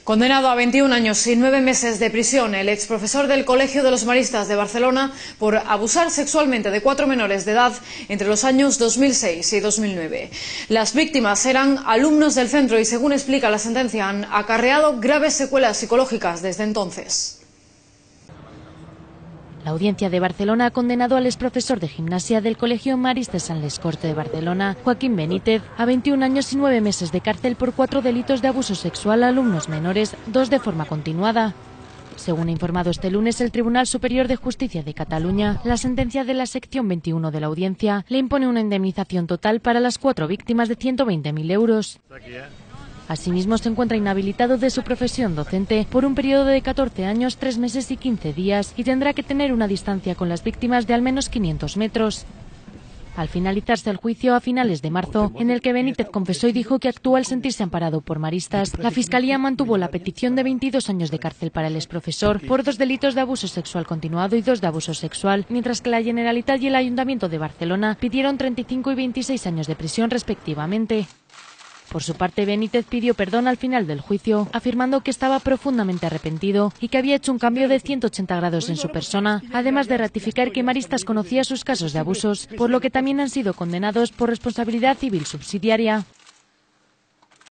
Condenado a 21 años y 9 meses de prisión, el exprofesor del Colegio de los Maristas de Barcelona por abusar sexualmente de 4 menores de edad entre los años 2006 y 2009. Las víctimas eran alumnos del centro y, según explica la sentencia, han acarreado graves secuelas psicológicas desde entonces. La Audiencia de Barcelona ha condenado al exprofesor de gimnasia del Colegio Maristes Sant Corte de Barcelona, Joaquín Benítez, a 21 años y 9 meses de cárcel por 4 delitos de abuso sexual a alumnos menores, 2 de forma continuada. Según ha informado este lunes el Tribunal Superior de Justicia de Cataluña, la sentencia de la sección 21 de la Audiencia le impone una indemnización total para las 4 víctimas de 120.000 euros. Asimismo, se encuentra inhabilitado de su profesión docente por un periodo de 14 años, 3 meses y 15 días y tendrá que tener una distancia con las víctimas de al menos 500 metros. Al finalizarse el juicio a finales de marzo, en el que Benítez confesó y dijo que actuó al sentirse amparado por maristas, la Fiscalía mantuvo la petición de 22 años de cárcel para el exprofesor por 2 delitos de abuso sexual continuado y 2 de abuso sexual, mientras que la Generalitat y el Ayuntamiento de Barcelona pidieron 35 y 26 años de prisión respectivamente. Por su parte, Benítez pidió perdón al final del juicio, afirmando que estaba profundamente arrepentido y que había hecho un cambio de 180 grados en su persona, además de ratificar que Maristas conocía sus casos de abusos, por lo que también han sido condenados por responsabilidad civil subsidiaria.